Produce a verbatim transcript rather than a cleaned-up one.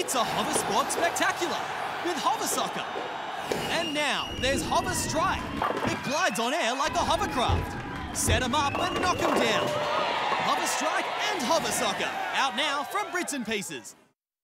It's a hover sport spectacular with HoverSoccer. And now there's HoverStrike. It glides on air like a hovercraft. Set 'em up and knock 'em down. HoverStrike and HoverSoccer. Out now from Brits and Pieces.